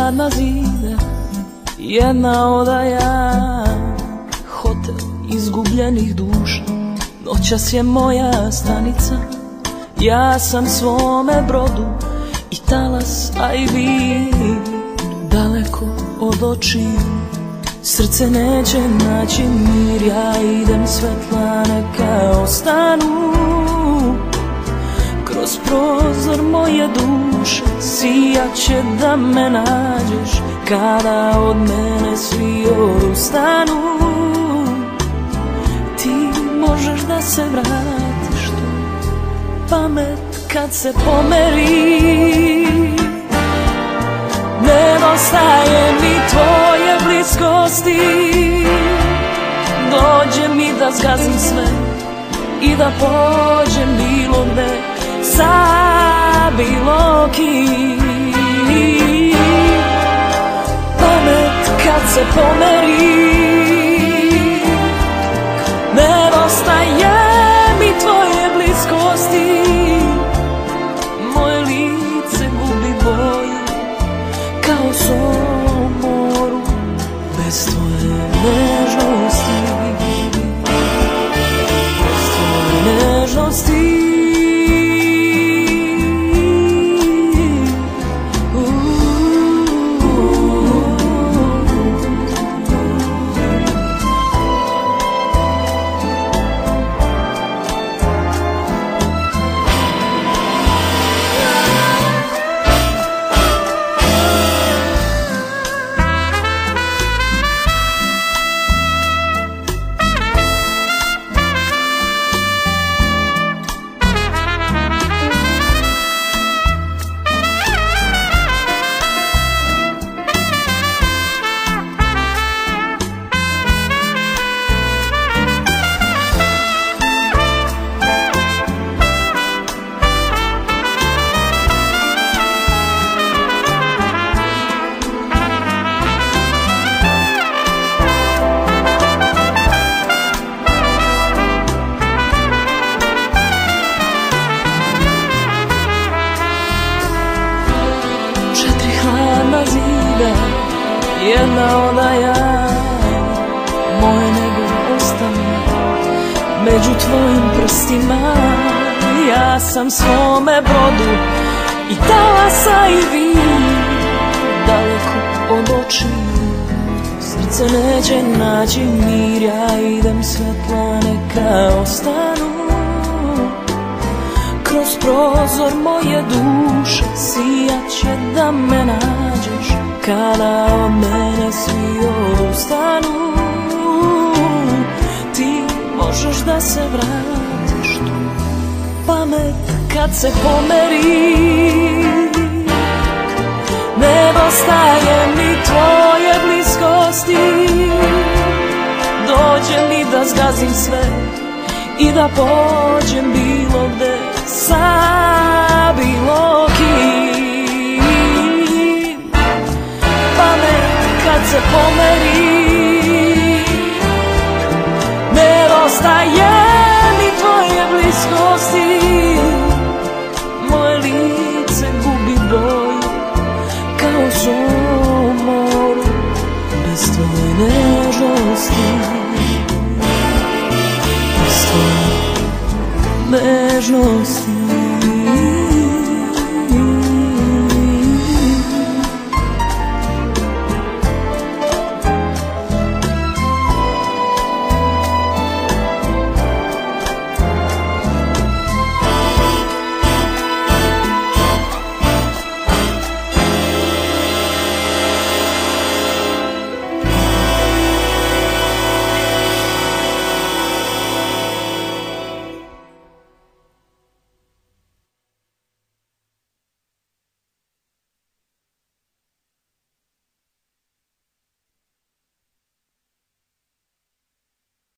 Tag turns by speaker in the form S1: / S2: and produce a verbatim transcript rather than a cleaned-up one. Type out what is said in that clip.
S1: hladna zida, jedna odaja, hotel izgubljenih duša. Noćas je moja stanica, ja sam svome brodu i talas, a i vi daleko od očiju. Srce neće naći mir, ja idem, svetla neka ostanu. Kroz prozor moje duše sijaće da me nađeš, kada od mene svi odustanu. Ti možeš da se vratiš tu, pamet kad se pomeri. Nedostaje mi tvoje bliskosti, dođe mi da zgazim sve i da pođem bilo gde sa bilo kim. Pamet kad se pomeri, nedostaje mi tvoje bliskosti, moje lice gubi boju kao sol moru, bez tvoje nežnosti, bez tvoje nežnosti. Jedna odaja, moje nego ostane među tvojim prstima. Ja sam svome brodu i talasa i vi daleko od očiju. Srce neće naći mir, ja idem, svetla neka ostanu. Kroz prozor moje duše sijaće da me nađeš, kada od mene svi odustanu. Ti možeš da se vratiš tu, pamet kad se pomeri. Nedostaje mi tvoje bliskosti, dođe mi da zgazim sve i da pođem bilo gde sa bilo kim. Pamet kad se pomeri, nedostaje mi tvoje bliskosti, moje lice gubi boju kao sol moru, bez tvoje nežnosti, bez tvoje nežnosti.